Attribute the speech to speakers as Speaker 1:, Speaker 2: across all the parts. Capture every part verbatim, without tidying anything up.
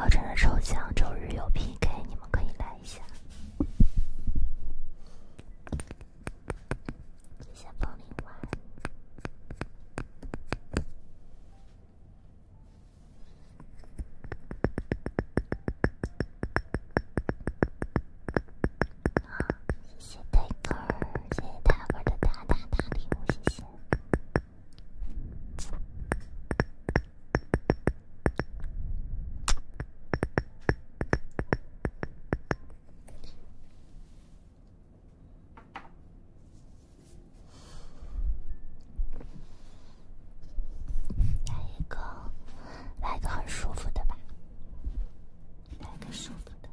Speaker 1: 号城的抽奖周日有 P K， 你们可以来一下。谢谢风铃丸。谢谢泰哥，谢谢泰哥的大大大礼物，谢谢。来一个，来一个很舒服的吧，来一个舒服的。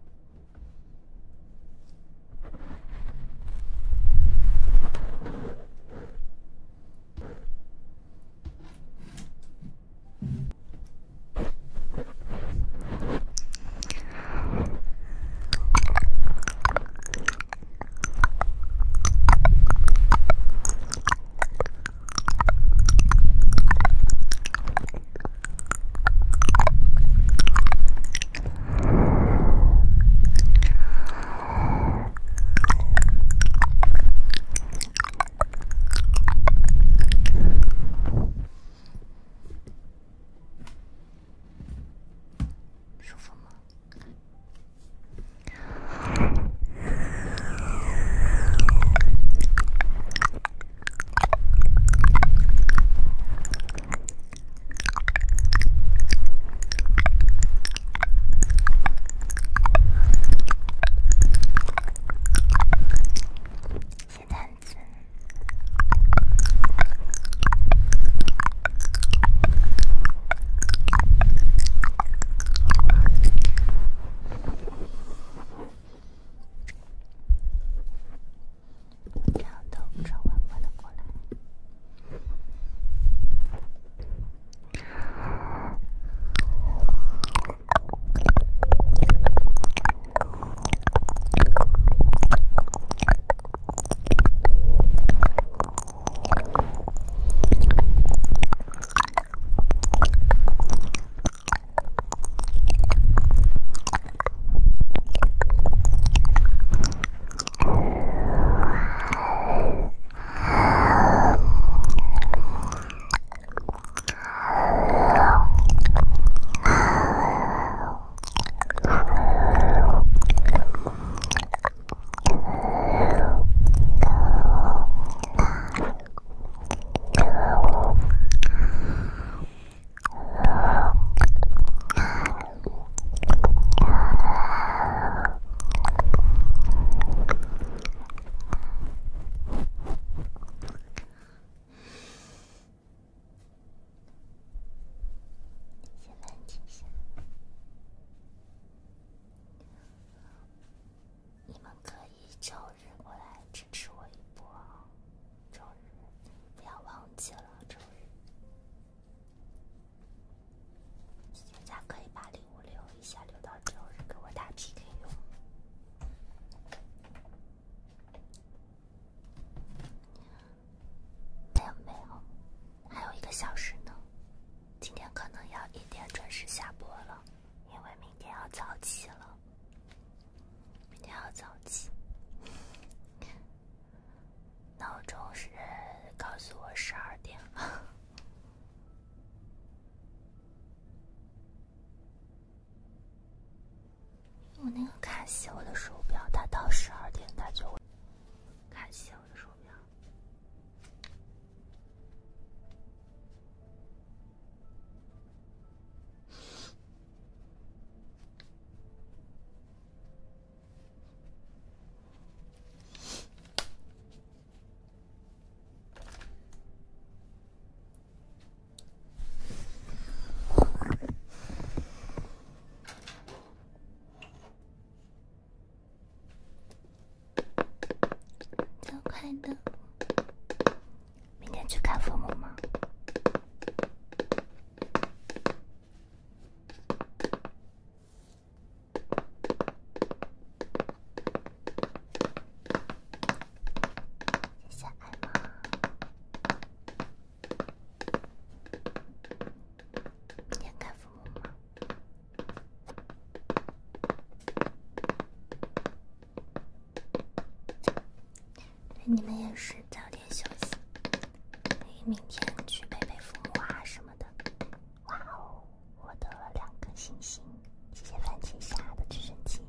Speaker 1: 舒服吗？谢蛋子。这样的转弯弯的过来。现在停下。你们可以周日过来支持我一波哦，周日不要忘记了，周日。大家可以把礼物留一下，留到周日给我打 P K 用。没有没有，还有一个小时呢。今天可能要一点准时下播了，因为明天要早起了。明天要早起，闹钟是告诉我十二点了。我那个卡西欧的手表，它到十二点它就会卡西欧的手表。快的，明天去看父母吗？谢谢艾玛。明天看父母吗？ 你们也是早点休息，明天去陪陪父母啊什么的。哇哦，我得了两颗星星，谢谢番茄虾的直升机。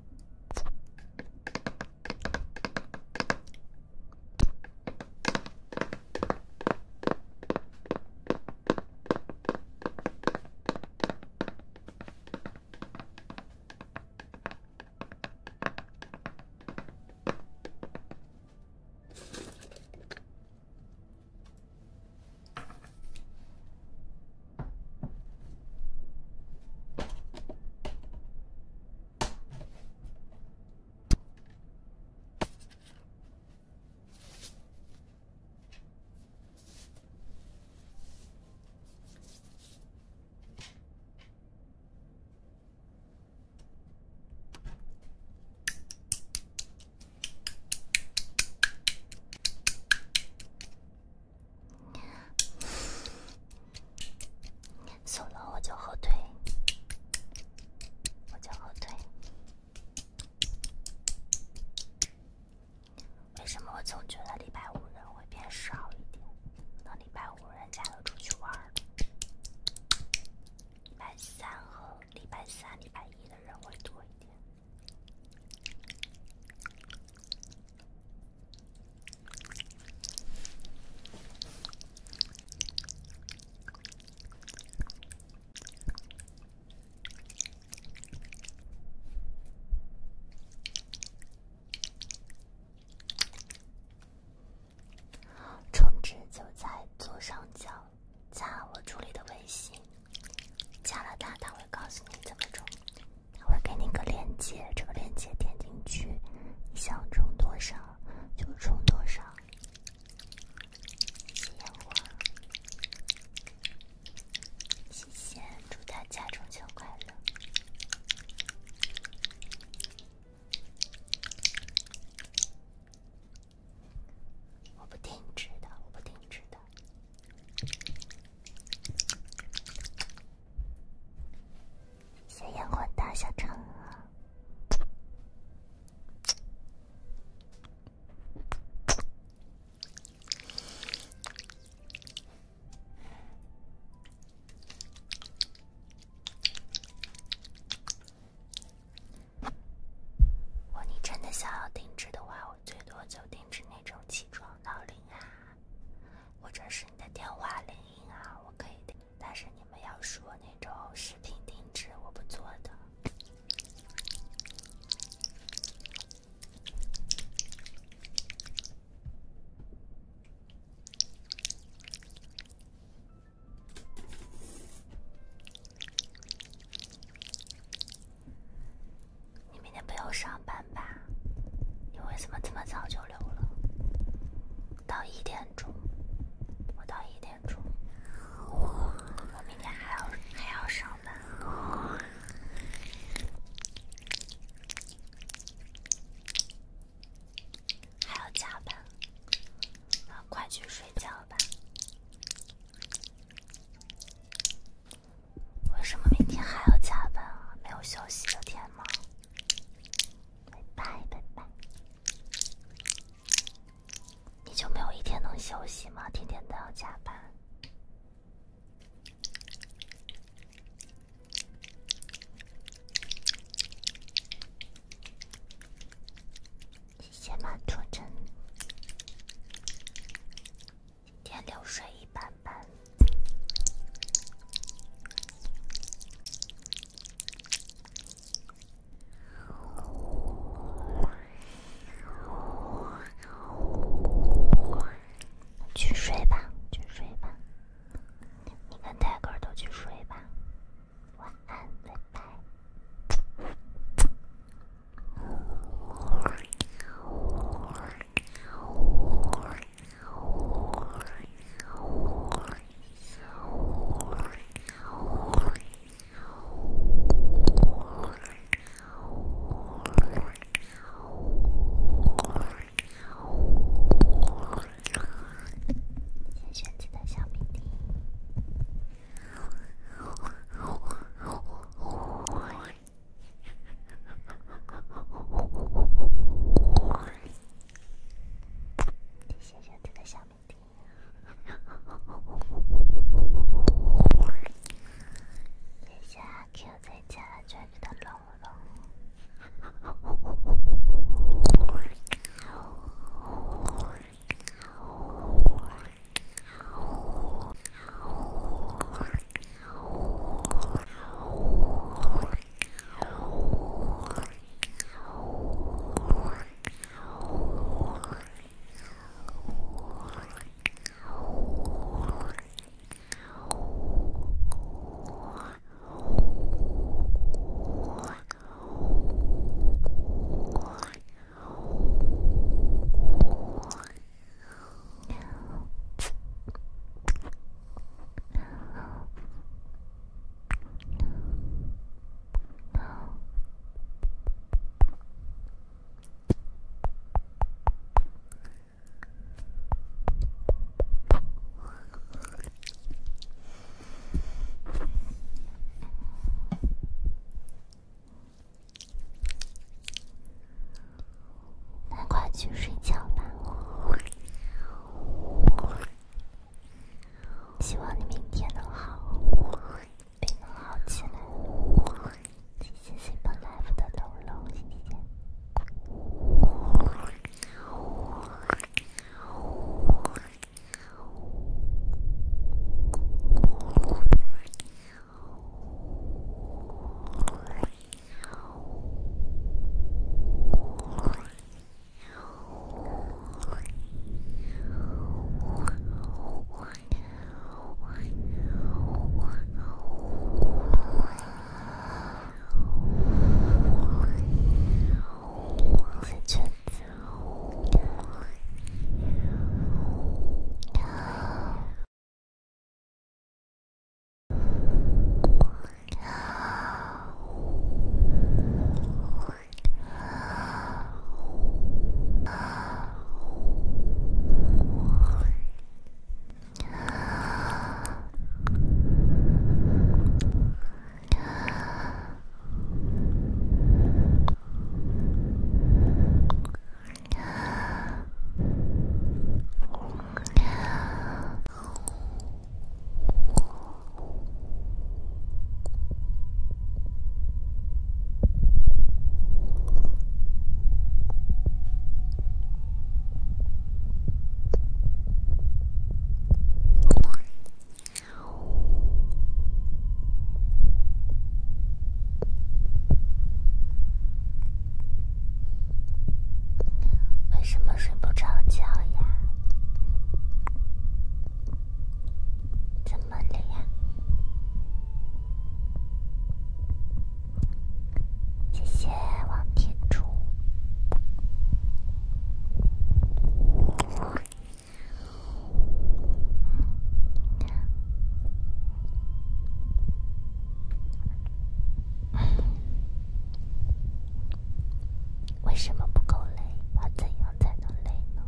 Speaker 1: 为什么不够累？要怎样才能累呢？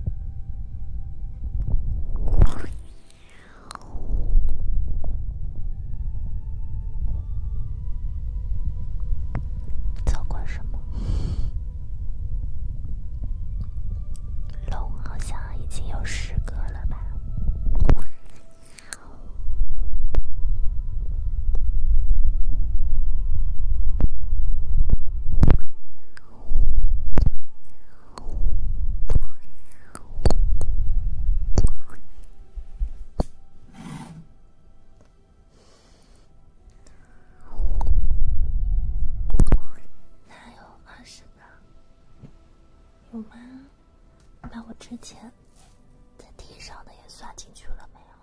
Speaker 1: 走过什么？龙好像已经有十个了吧？哪有二十个？有吗？把我之前在地上的也算进去了没有？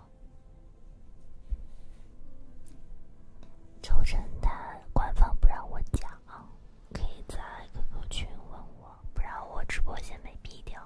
Speaker 1: 抽成单官方不让我讲，可以在 Q Q 群问我，不然我直播间没闭掉。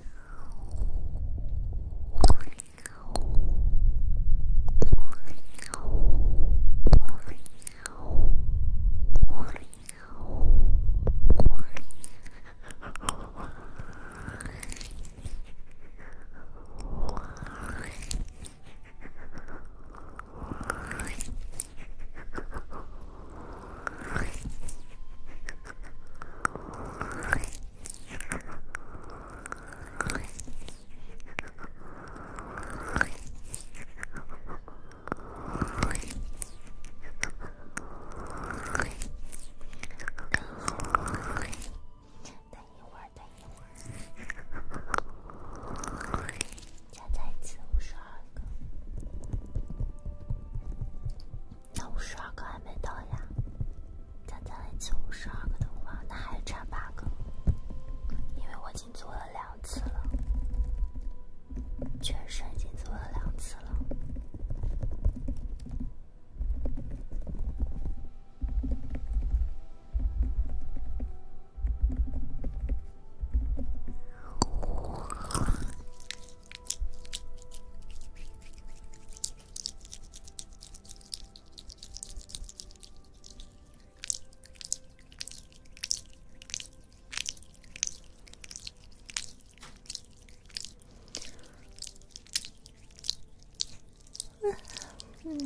Speaker 1: 嗯，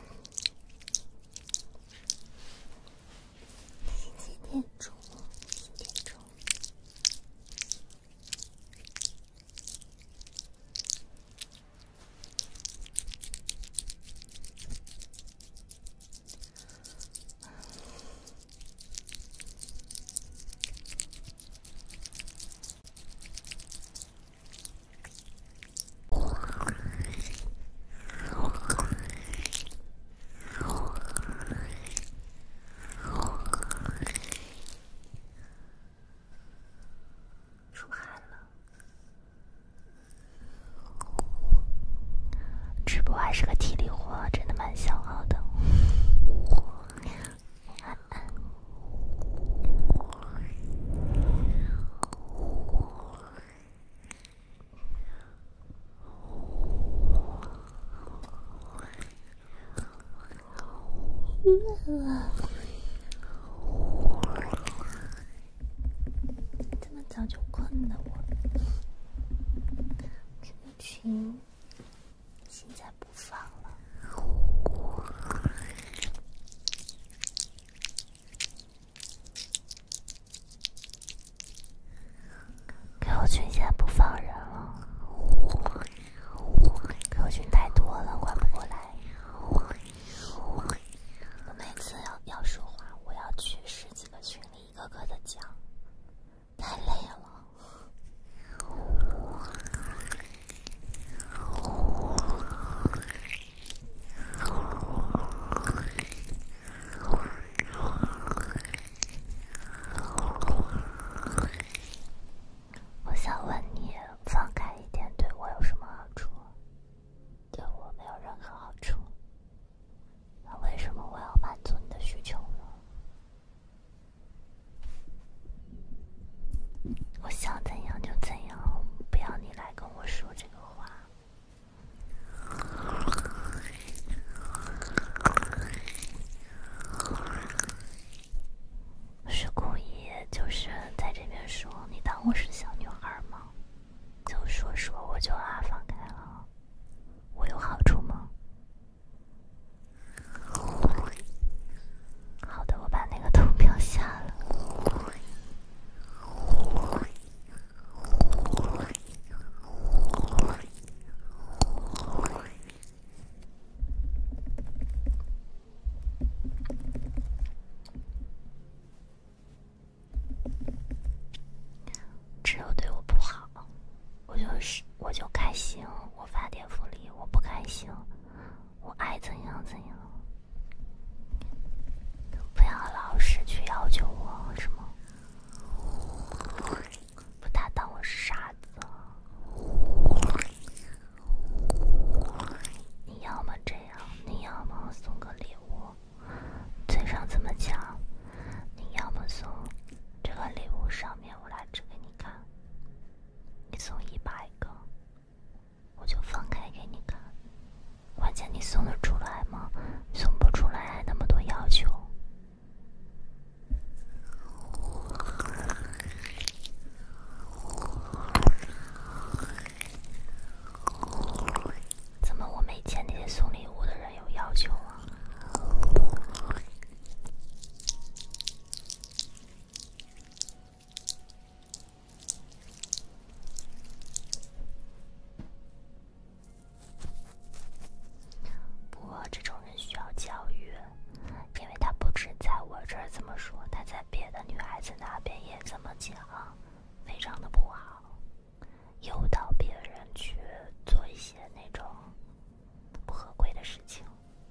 Speaker 1: 几点钟？几点钟？直播还是个体力活，真的蛮消耗的。安安，这么早就困了我。这个群现在不放了。Q Q群现在不放人了。Q Q群太多了，管不过来。我每次要要说话，我要去十几个群里一个个的讲，太累了。 室友对我不好，我就是我就开心，我发点福利；我不开心，我爱怎样怎样。不要老是去要求我什么，不他当我是傻子。你要么这样，你要么送个礼物，嘴上这么讲，你要么送这个礼物上面我来指给你看，你送一百个，我就放开给你看。关键你送得出来吗？送不出来还那么多要求。怎么我没见那些送礼物的人有要求啊？不过这种人需要教育，因为他不止在我这儿这么说，他在别的女孩子那边也这么讲，非常的不好，诱导别人去做一些那种不合规的事情。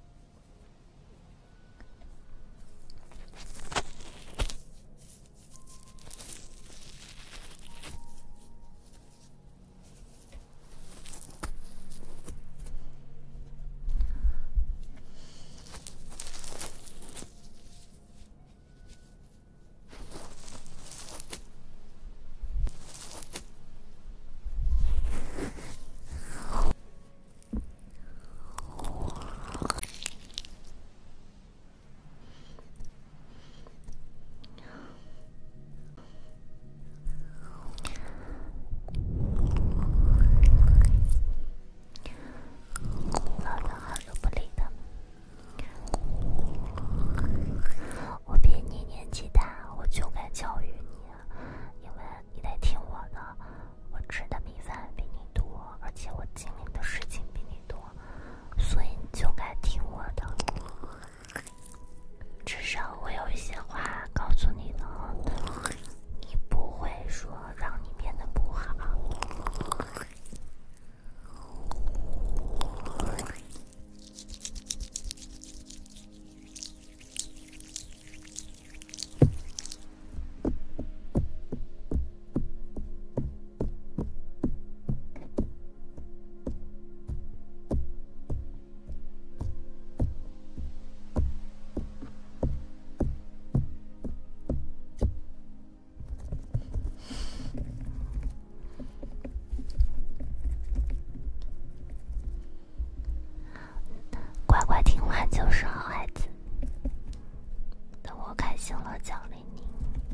Speaker 1: 乖乖听话就是好孩子，等我开心了奖励你。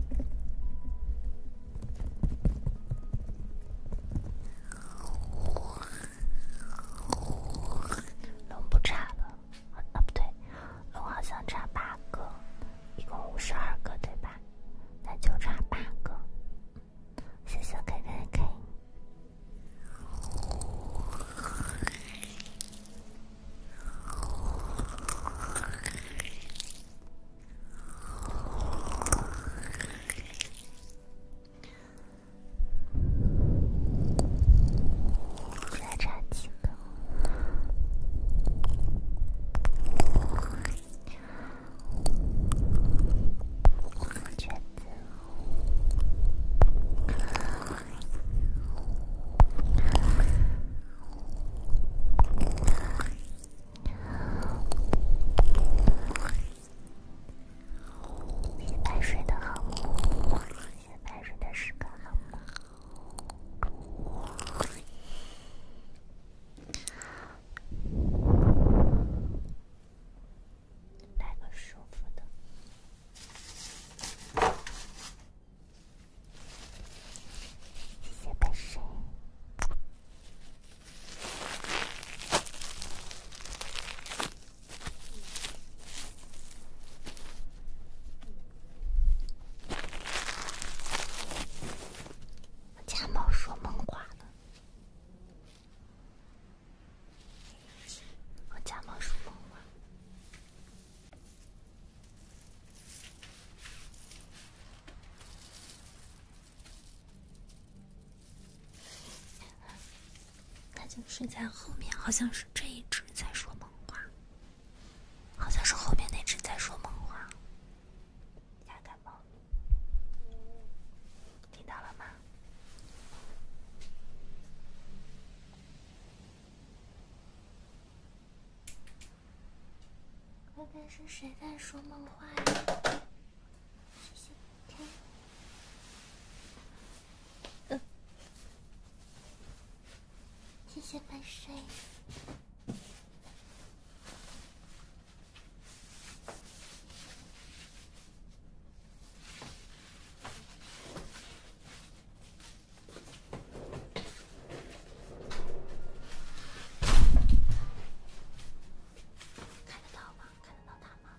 Speaker 1: 龙不差了，啊不对，龙好像差八个，一共五十二个对吧？那就差八个。谢谢 K K K。 是在后面，好像是这一只在说梦话，好像是后面那只在说梦话。下看猫咪，听到了吗？刚才是谁在说梦话呀？谢谢，看。呃，谢谢白水。看得到吗？看得到它吗？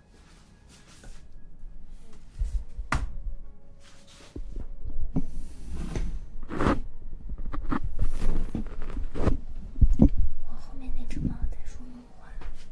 Speaker 1: 我后面那只猫在说梦话。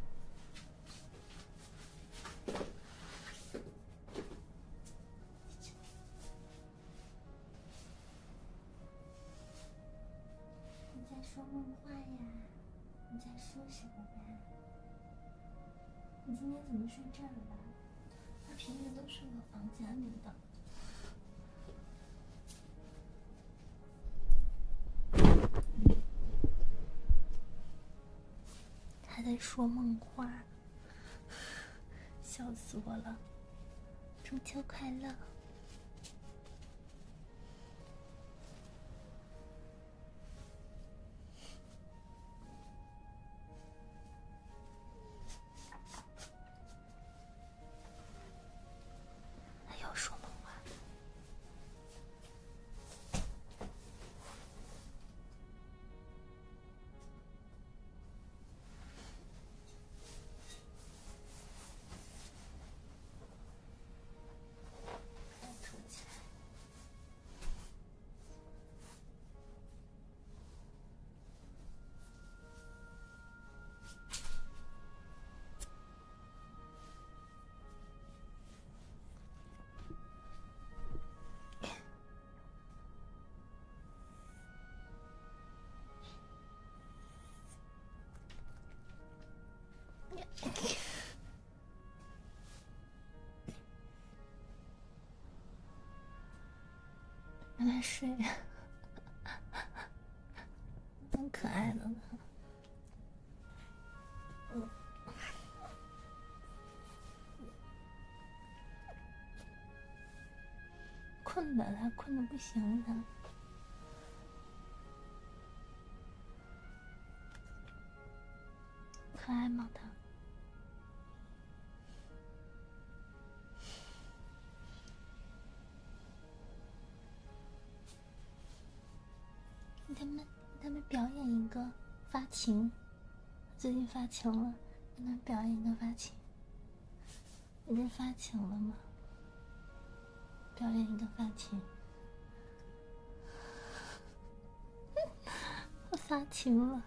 Speaker 1: 你在说梦话呀？你在说什么呀？你今天怎么睡这儿了？它平时都睡我房间里的。还在说梦话，笑死我了！中秋快乐！还要说梦话。吐起来。让它睡，蛮可爱的呢。嗯，困的，它困的不行了。可爱吗它？给他们给他们表演一个发情，最近发情了，给他们表演一个发情。你不是发情了吗？表演一个发情。我发情了。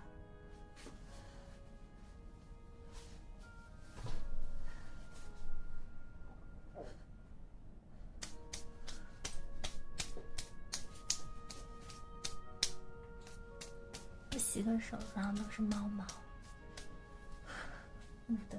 Speaker 1: 我洗个手上都是猫毛，不得。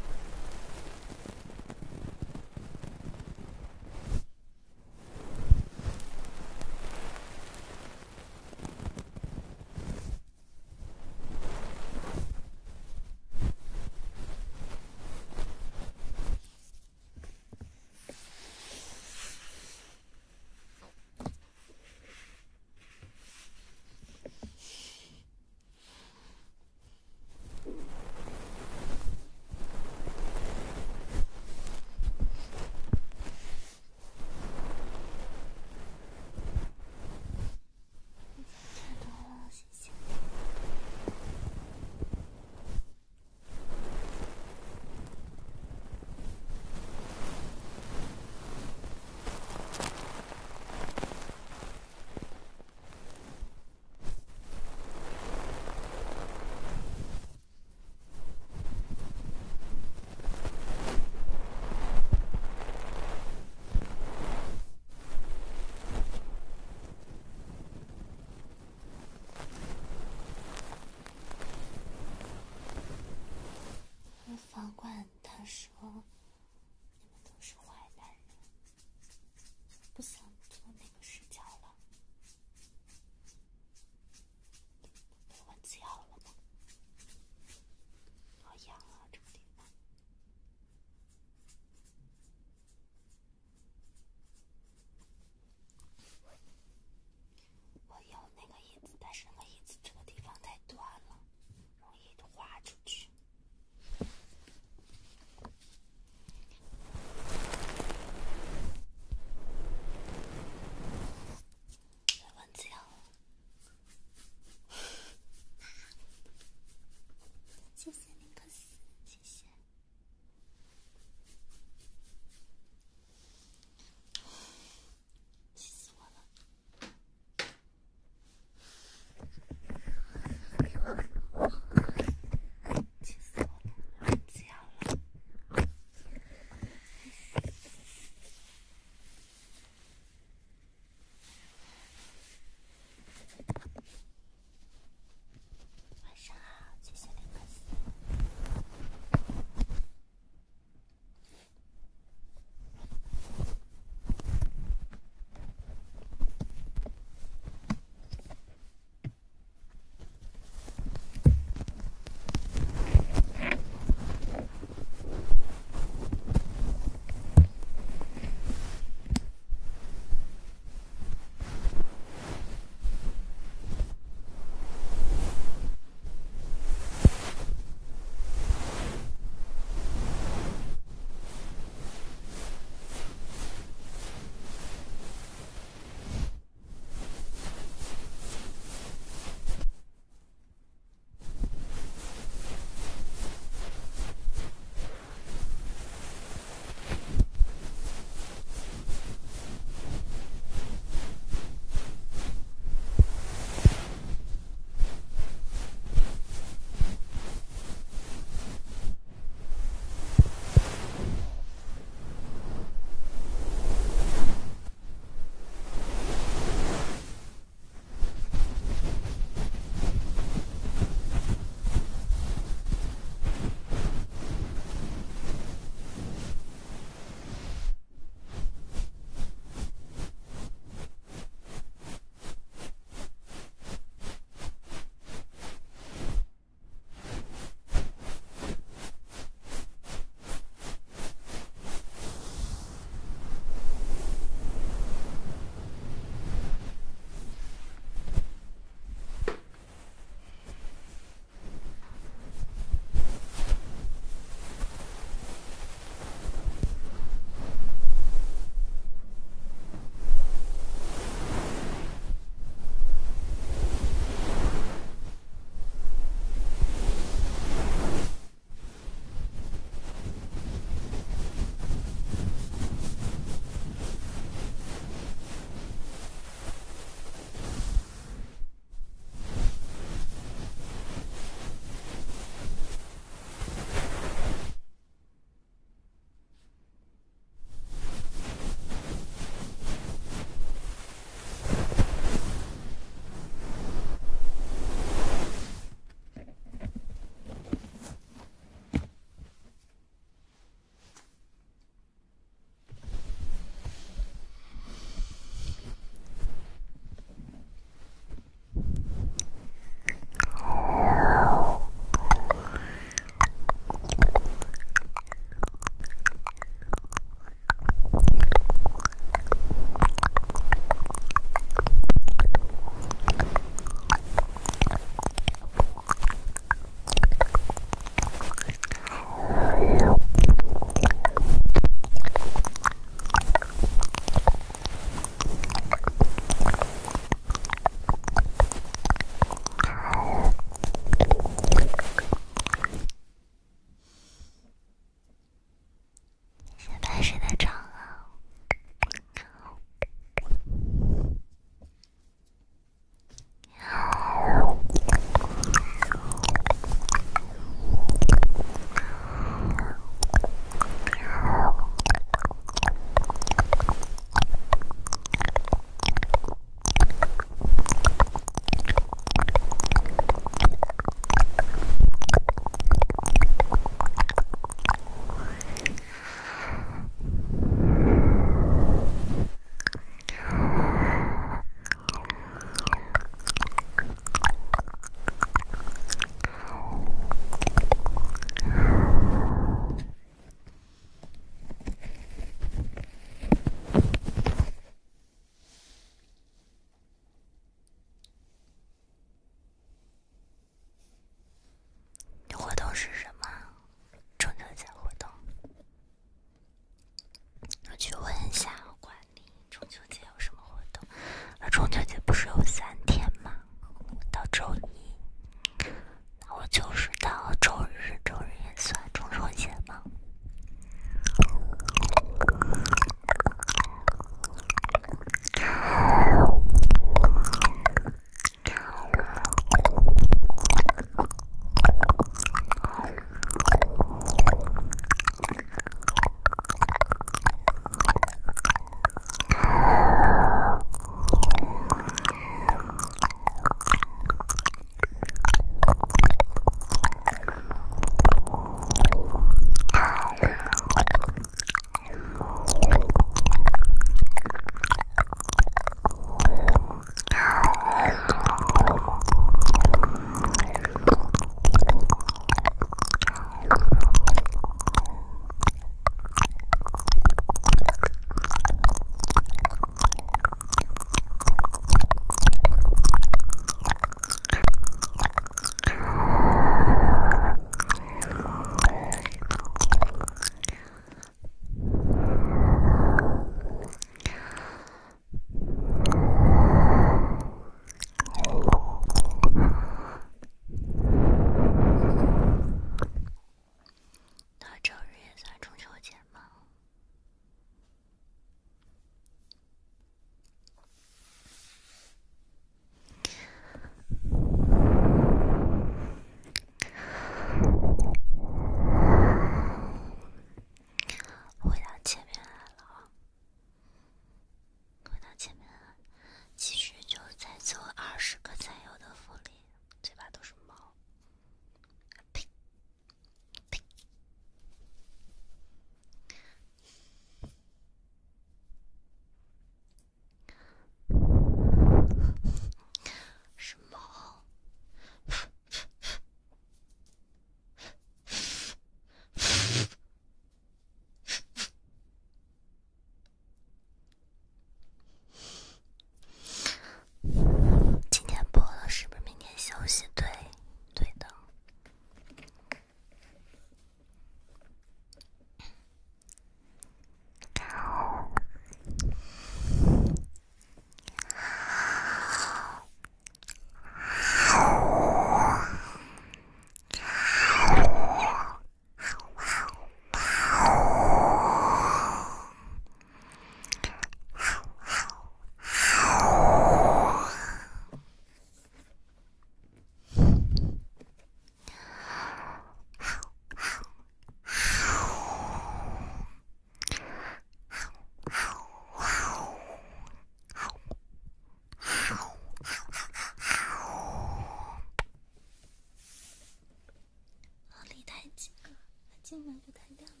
Speaker 1: 近吗？就太亮了。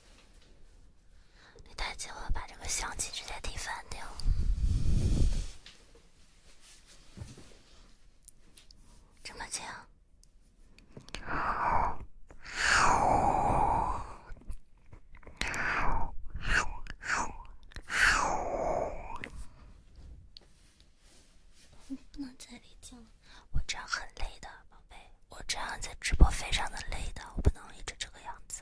Speaker 1: 你太近了，把这个相机直接踢翻掉。这么近啊？不能再离近了，我这样很累的，宝贝。我这样在直播非常的累的，我不能一直这个样子。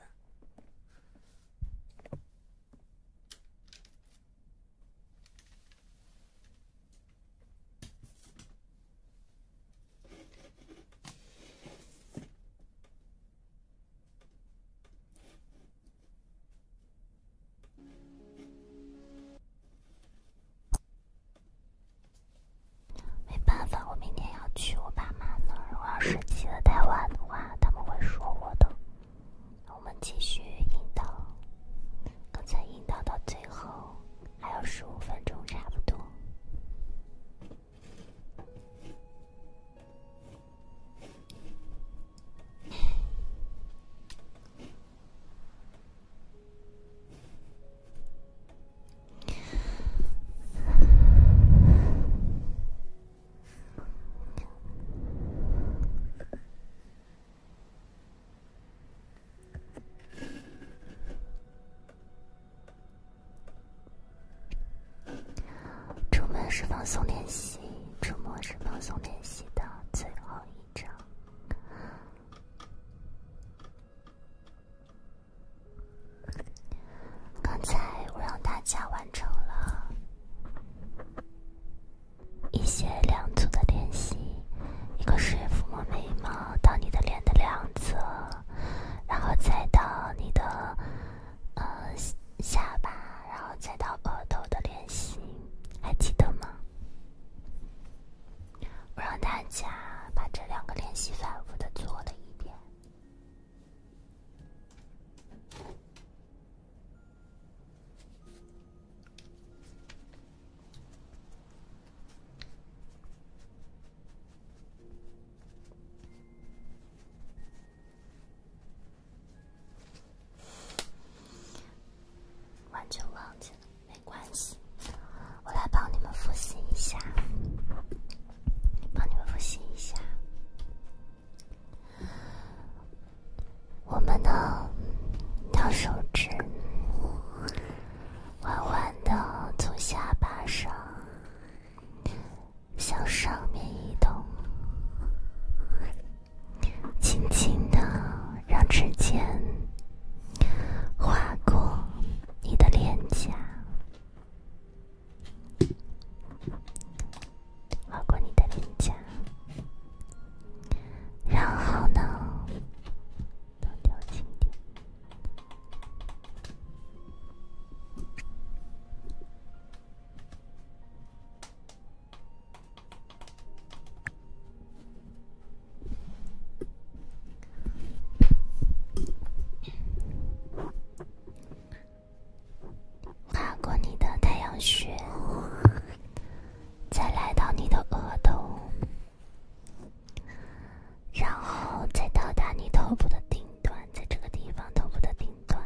Speaker 1: 没办法，我明天要去我爸妈那儿，我要是起得太晚的话，他们会说我的。我们继续引导，刚才引导到最后还有十五分钟差不多。出门是放松练习，出没是放松练习的最后一章。刚才我让大家完成了一些两组的练习，一个是抚摸眉毛到你的脸的两侧，然后再到你的呃下巴，然后再到额头的练习，还记得吗？我让大家把这两个练习反复的做了一遍。完全忘记了，没关系，我来帮你们复习一下，帮你们复习一下。我们呢，让手指缓缓的从下巴上向上面移动，轻轻的让指尖划过你的脸颊，划过你的脸颊，然后呢，都掉轻点，划过你的太阳穴，再来到你的额头，然后再到达你头部的顶端，在这个地方头部的顶端，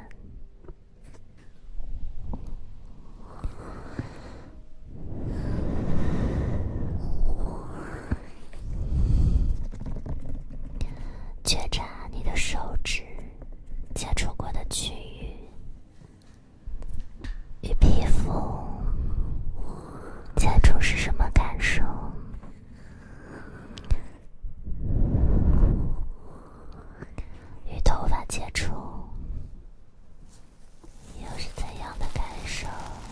Speaker 1: 觉察你的手指接触过的区域与皮肤接触是什么感受？与头发接触又是怎样的感受？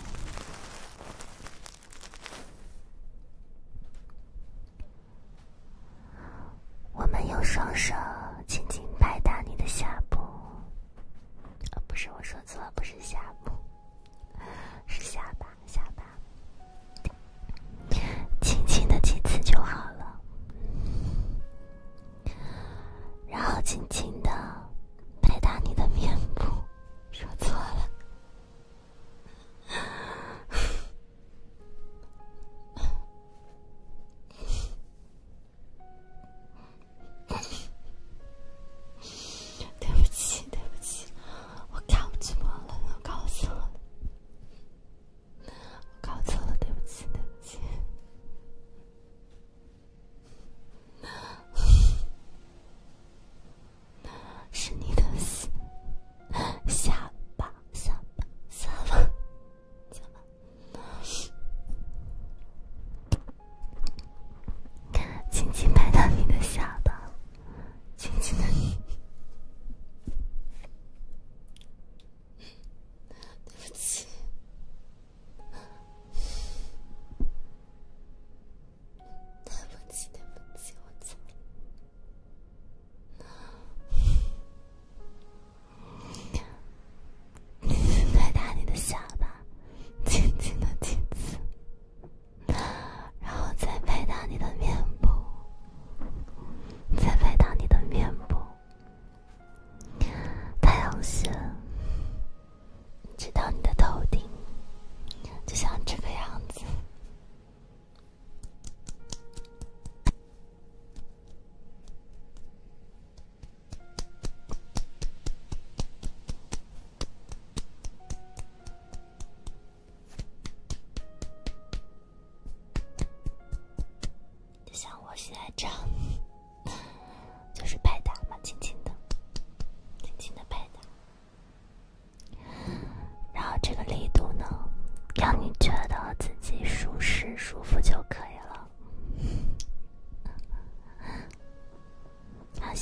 Speaker 1: 我们用双手轻轻拍打你的下部，哦，不是，我说错了，不是下部，是下巴，下巴，轻轻的几次就好了，然后轻轻的拍打你的面部，说错了。对不起，对不起，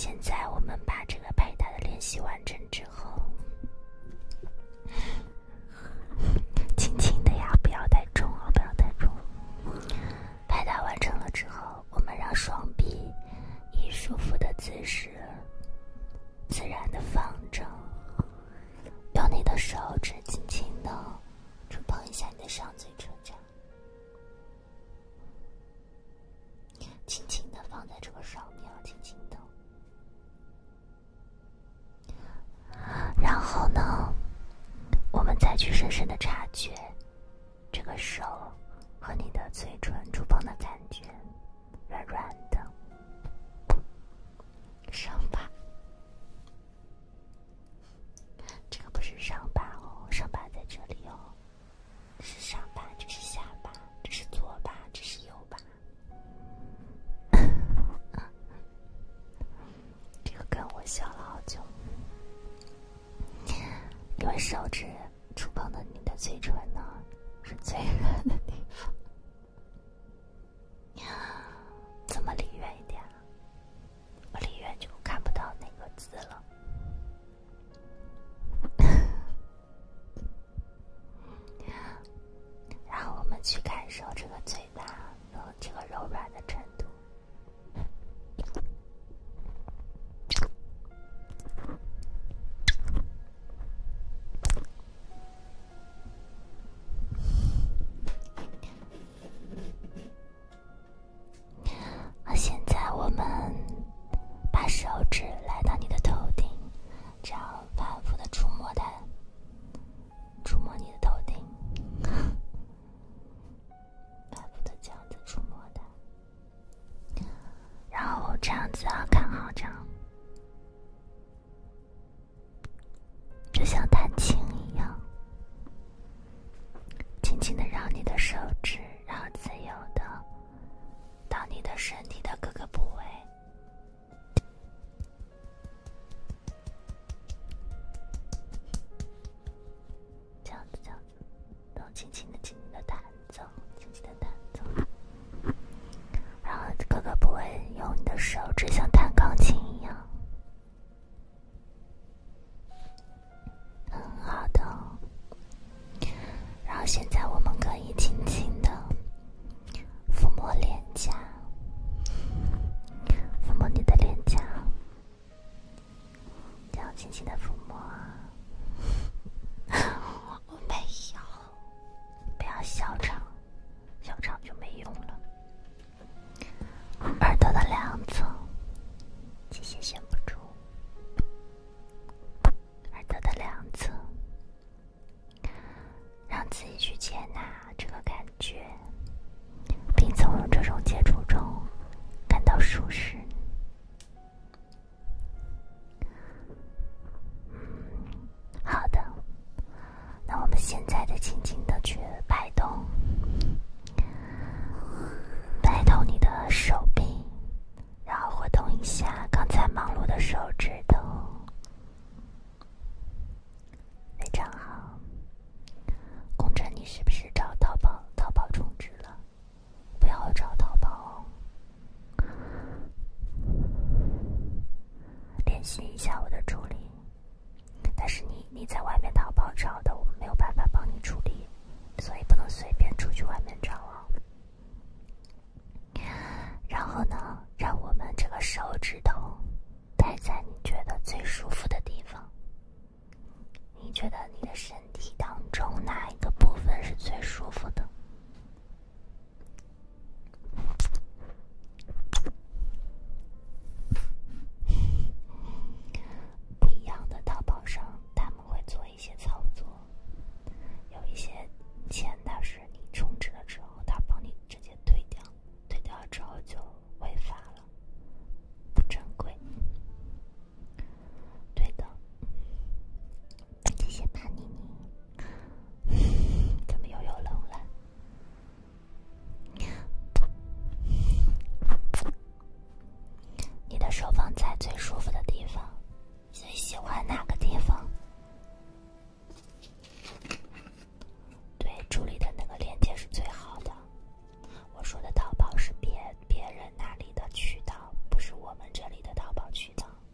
Speaker 1: 现在我们把这个拍打的练习完成之后，轻轻的呀，不要太重啊，不要太重。拍打完成了之后，我们让双臂以舒服的姿势自然的放着，用你的手指轻轻的触碰一下你的上嘴唇，这样轻轻的放在这个上面，轻轻的。然后呢，我们再去深深的察觉这个手和你的嘴唇触碰的感觉，软软的，伤疤。这个不是伤疤哦，伤疤在这里哦，是上巴，这是下巴，这是左巴，这是右巴。这个梗我笑了好久，因为手指触碰的你的嘴唇呢，是最软的地方。怎么离远一点？我离远就看不到那个字了。然后我们去感受这个嘴巴的这个柔软的程度。现在我们把手指来到你的头顶，这样反复的触摸它，触摸你的头顶，反复的这样子触摸它，然后这样子啊，看好这样，就像弹琴一样，轻轻的让你的手指，然后自由的到你的身体的各个部位，这样子，这样子，然后轻轻的、轻轻的弹奏，轻轻的弹奏，然后各个部位用你的手指像弹钢琴一样，很好的。然后现在我们可以轻轻的抚摸脸颊，抚摸你的脸颊，这样轻轻的抚摸。我没有，不要笑场，笑场就没用了。耳朵的两侧，谢谢先不住。耳朵的两侧，让自己去接纳这个感觉，并从这种接触中感到舒适。嗯，好的。那我们现在再轻轻的去摆动，摆动你的手臂，然后活动一下刚才忙碌的手指头，非常好。公正，你是不是找淘宝淘宝充值了？不要找淘宝哦。联系一下我的助理，但是你你在外面淘宝找的，我们没有办法帮你处理，所以不能随便出去外面找哦。然后呢，让我们这个手指头待在你觉得最舒服的地方。你觉得你的身体当中哪一个部分是最舒服的？不一样的，淘宝上他们会做一些操作，有一些钱它是你充值了之后，他帮你直接退掉，退掉之后就违法了，不正规。对的。谢谢帕妮妮，怎么又有冷了？你的手放在最舒服的地方，最喜欢哪个地方？对，助理的那个链接是最好的。我说的淘宝是别别人那里的渠道，不是我们这里的淘宝渠道。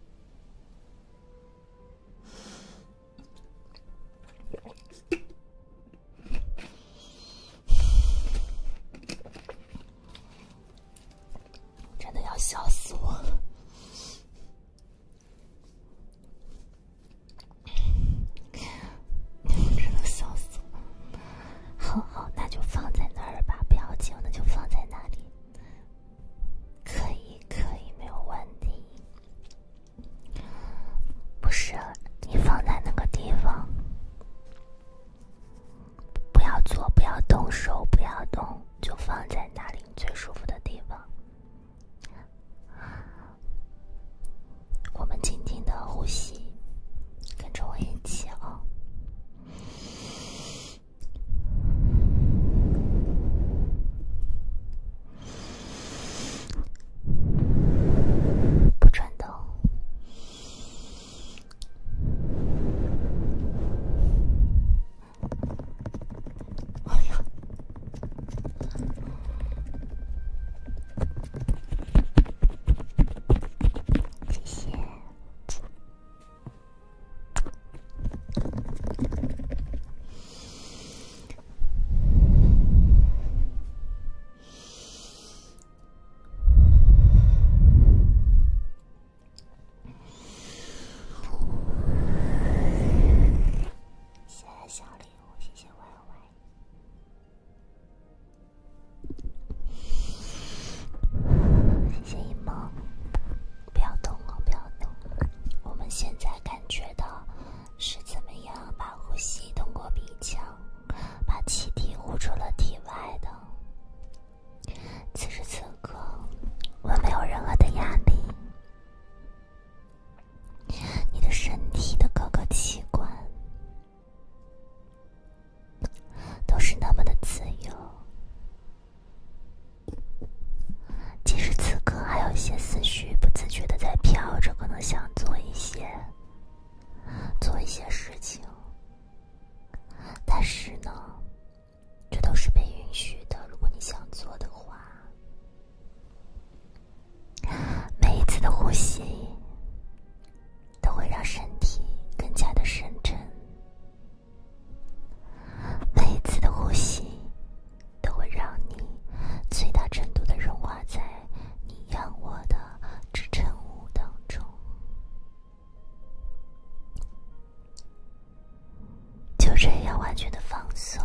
Speaker 1: 着也要完全的放松。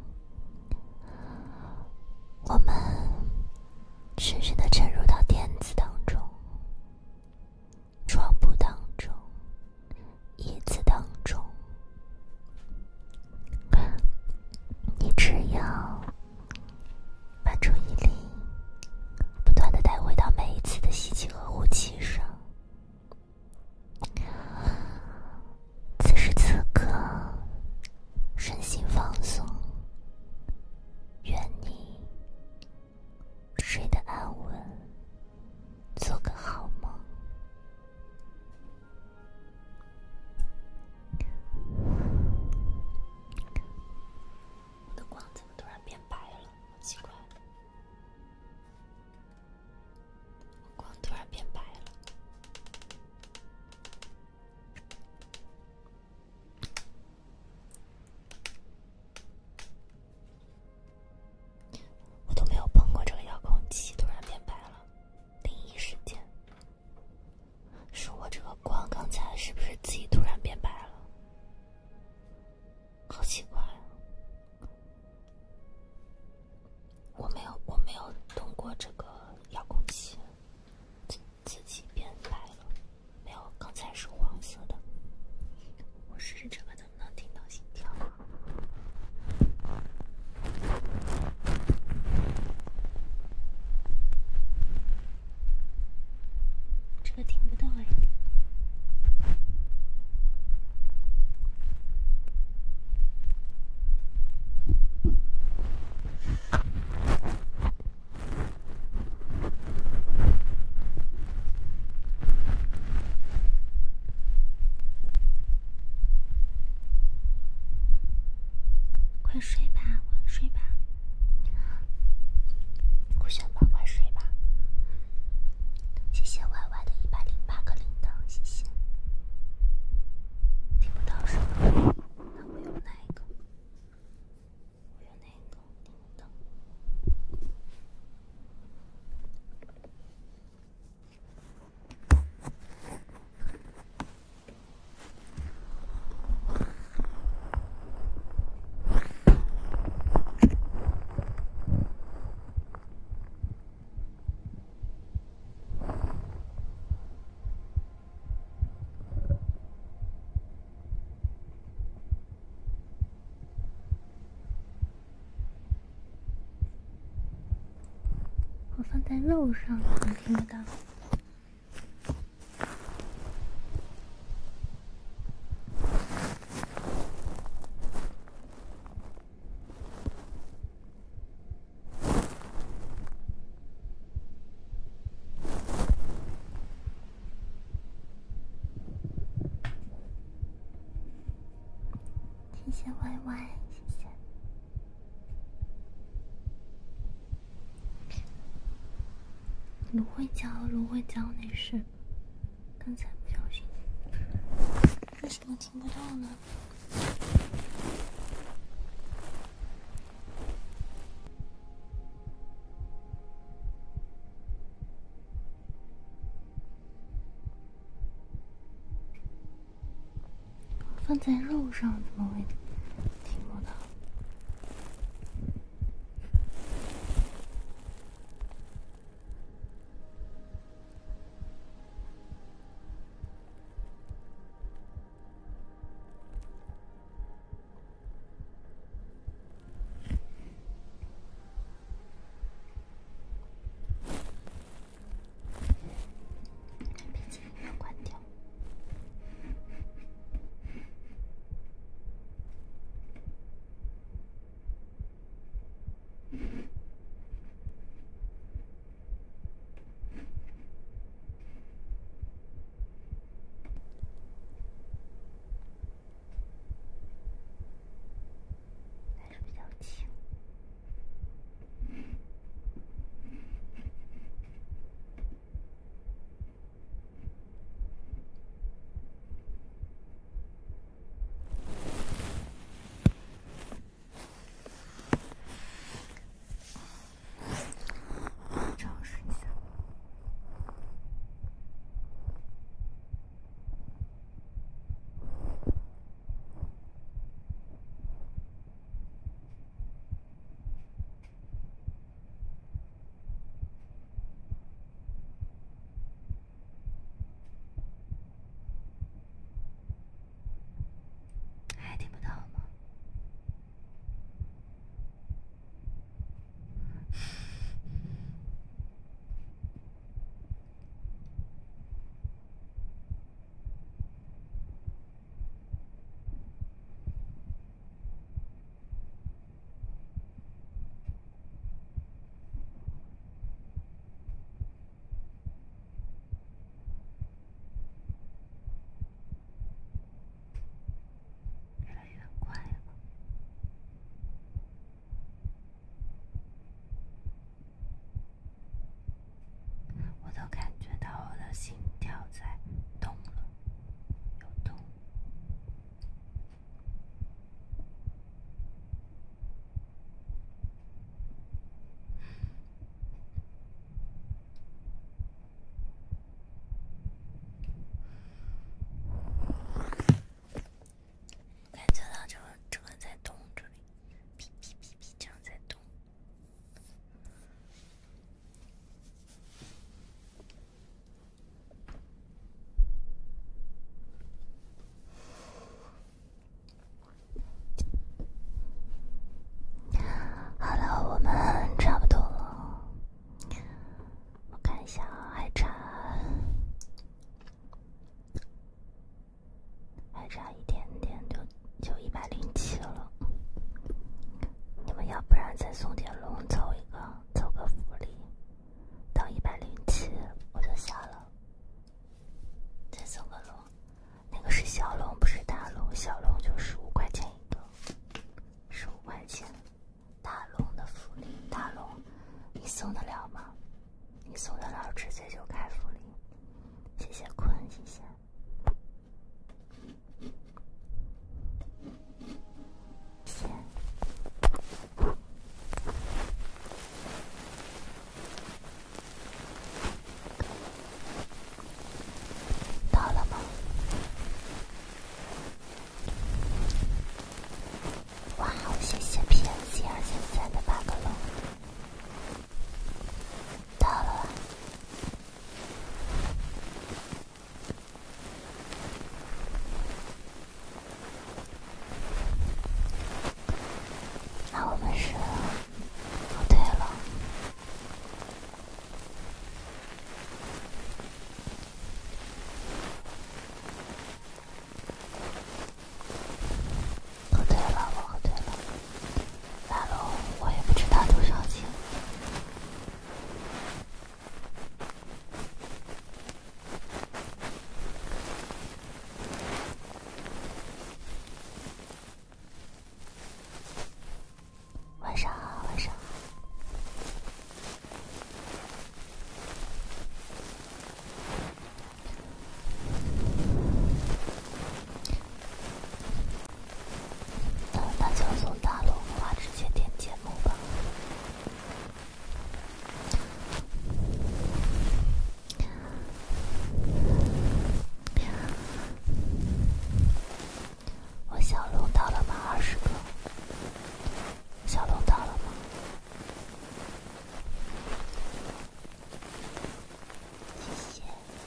Speaker 1: 我们深深的沉入到垫子当中，床铺当中，椅子当中。你只要把注意力不断的带回到每一次的吸气和呼气上。此时此刻，身心放松，愿你睡得安稳，做个好梦。我的光怎么突然变白了？好奇怪，我光突然变白了。我都没有碰过这个遥控器，突然变白了，灵异事件。是我这个光刚才是不是自己突然变白了？好奇怪啊！我没有，我没有动过这个遥控器，自自己变白了，没有，刚才是黄色的。我试试这个能不能听到心跳。这个听不到哎。快睡吧，快睡吧，顾小宝，快睡吧。谢谢 Y Y 的一百零八个铃铛，谢谢。听不到是吗？那我用哪一个？我用哪个？听不到。我放在肉上，能听得到。谢谢 Y Y， 谢谢。芦荟胶，芦荟胶那是刚才不小心，为什么听不到呢？放在肉上怎么会听不到？笔记要关掉。 差一点点就就一百零七了。你们要不然再送点龙凑一个，凑个福利，到一百零七我就下了。再送个龙，那个是小龙，不是大龙，小龙就十五块钱一个，十五块钱。大龙的福利，大龙你送得了吗？你送得了，直接就开福利。谢谢坤，谢谢。谢谢。到了吗？哇哦，谢谢 P N C 二千三的八个龙。到了。那我们是，哦对了，哦对了，我哦对了，大龙我也不知道多少钱。晚上好，晚上好。那那就送大龙的话，直接点节目吧。我小龙到了吗？二十个。小龙到了吗？谢谢。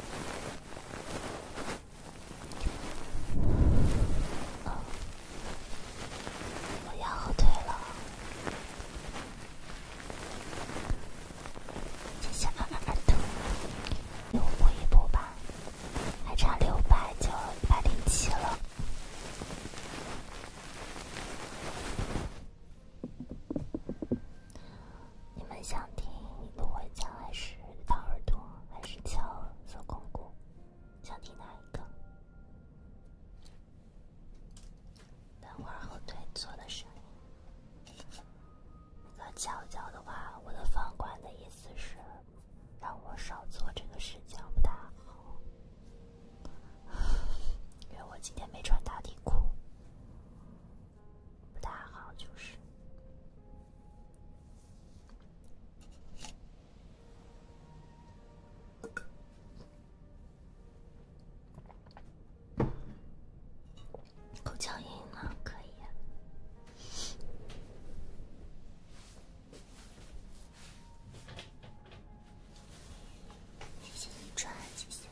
Speaker 1: 嗯，我要后退了。谢谢二二二兔，又补一补吧，还差六百就一百零七了。你们想听芦苇讲还是掏耳朵还是敲手肱骨？想听哪一个？等会儿后退做的声音。那个角角的话，我的房管的意思是让我少做这个视角不大好，因为我今天没穿打底裤，不大好就是。口腔音呢？可以。谢谢你转，谢谢。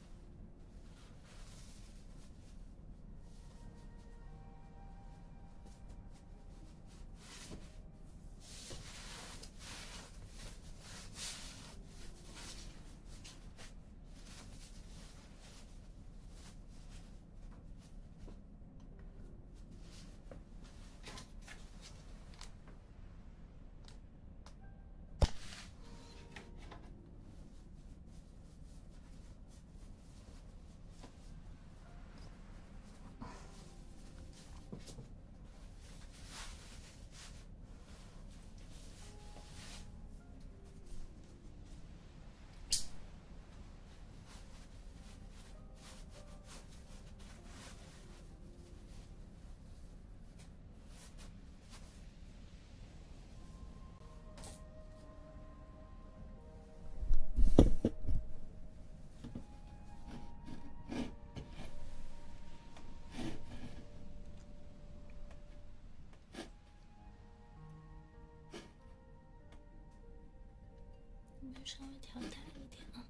Speaker 1: 稍微调大一点啊。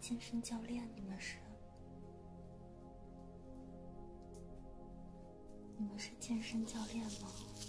Speaker 1: 健身教练？你们是？你们是健身教练吗？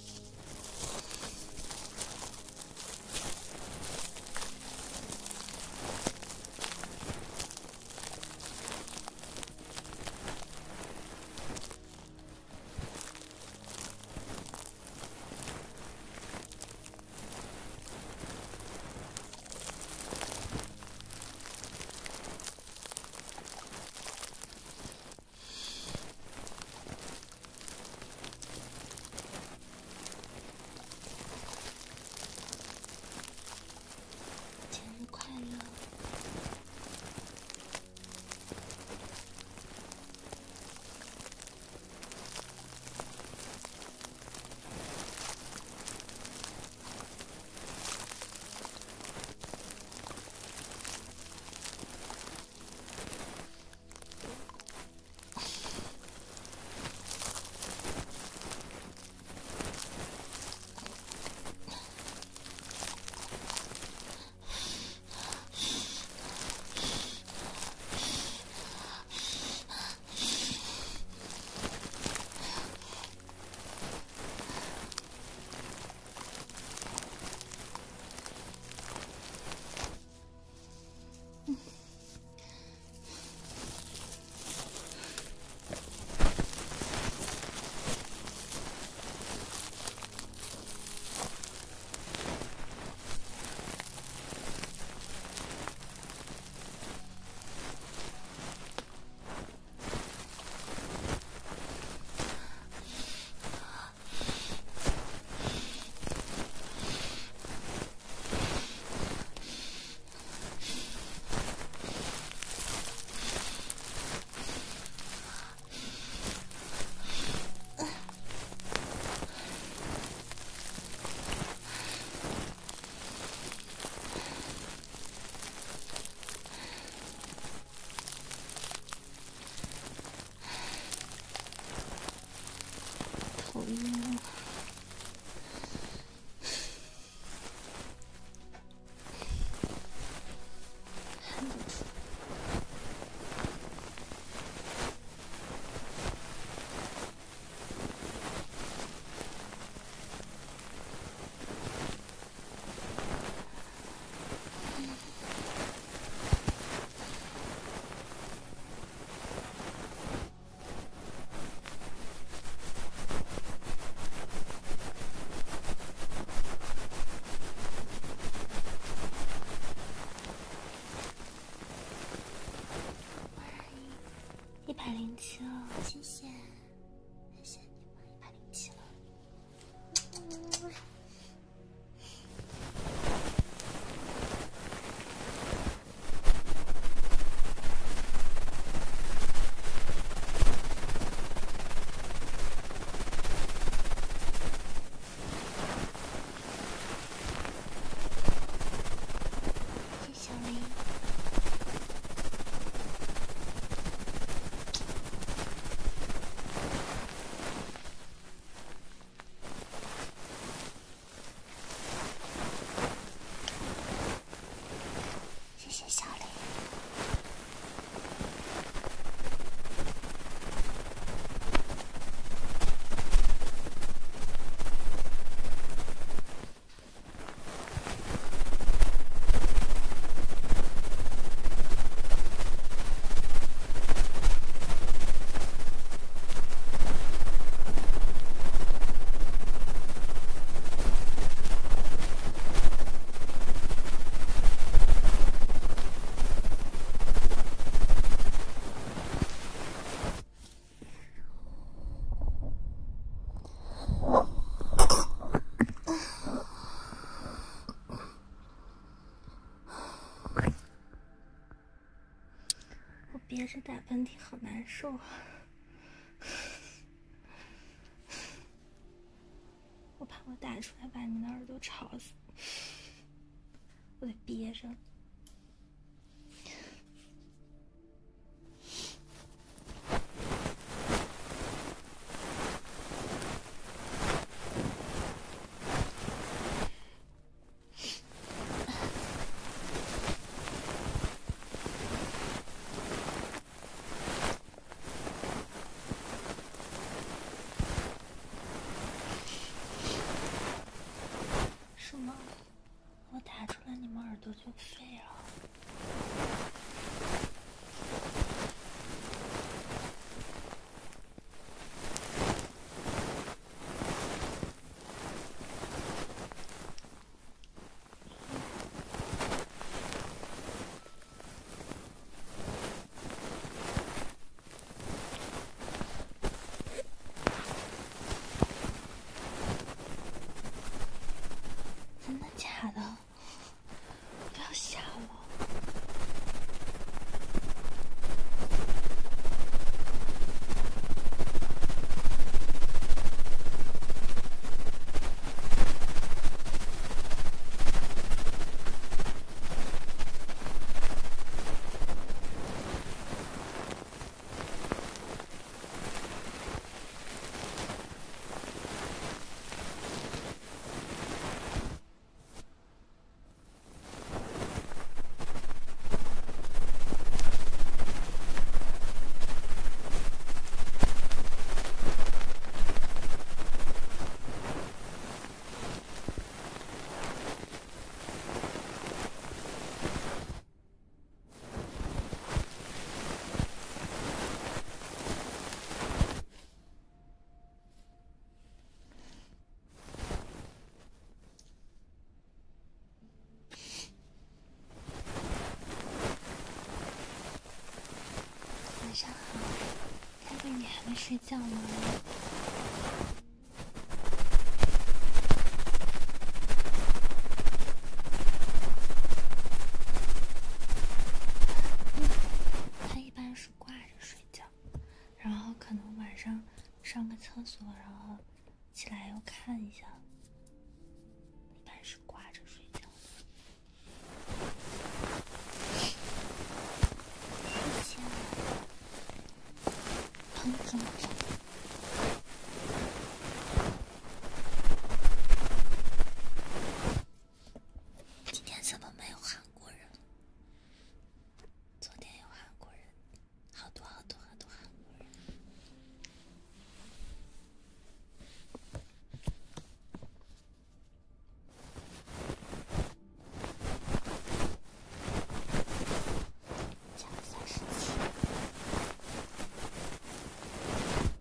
Speaker 1: 一百零七了，谢谢，谢谢你们，一百零七了。嗯谢谢小林。谢谢小雷。憋着打喷嚏好难受啊！我怕我打出来把你们的耳朵吵死，我得憋着。 没睡觉吗？他一般是挂着睡觉，然后可能晚上上个厕所，然后起来又看一下，一般是挂着睡觉的。谢谢彭总总。今天怎么没有韩国人？昨天有韩国人，好多好多好多韩国人。加三十七。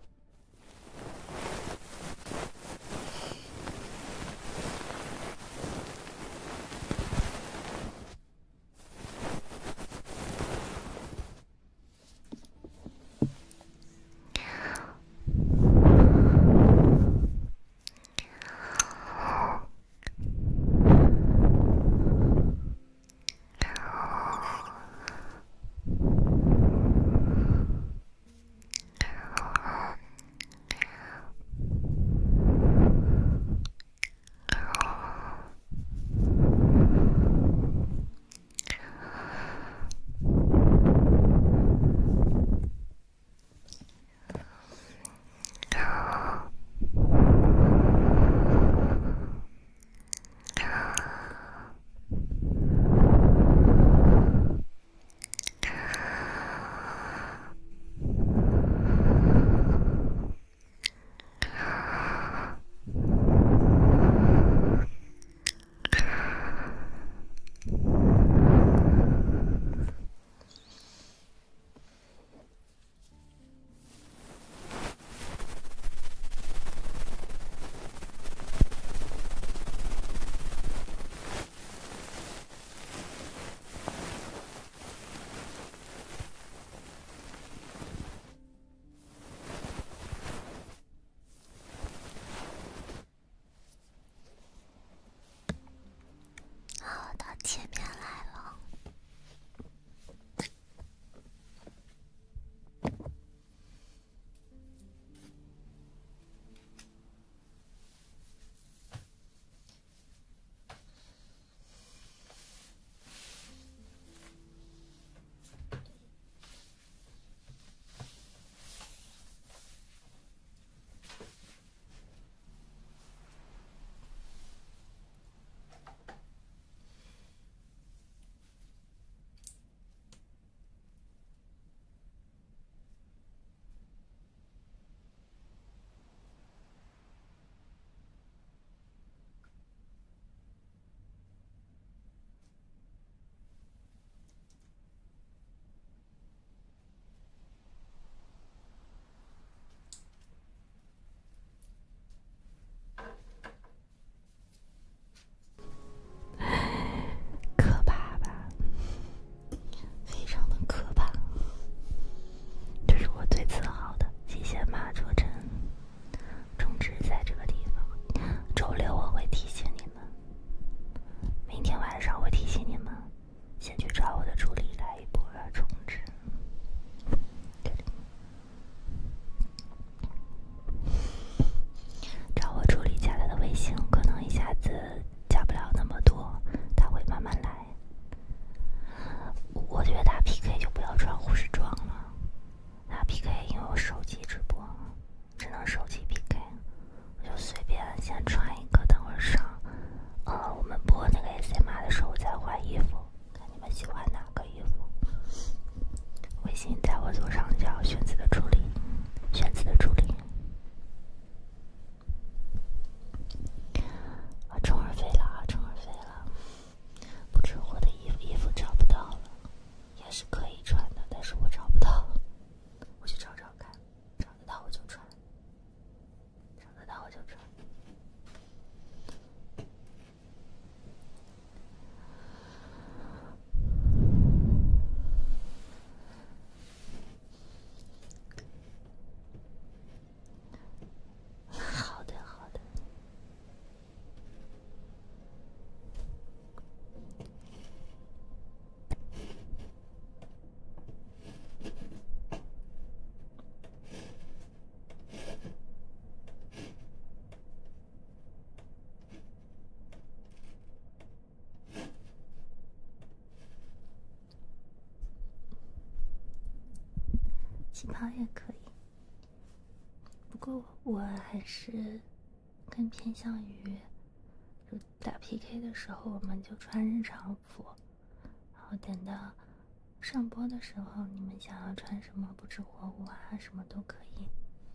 Speaker 1: 旗袍也可以。不过我还是更偏向于，就打 P K 的时候我们就穿日常服，然后等到上播的时候，你们想要穿什么不知火舞啊，什么都可以。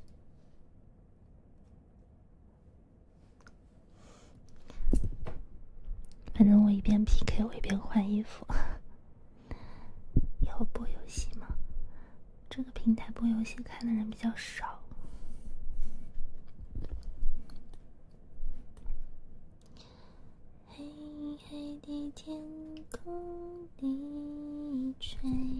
Speaker 1: 反正我一边 P K 我一边换衣服。以后播游戏嘛，这个平台播游戏看的人比较少。黑黑的天空低垂，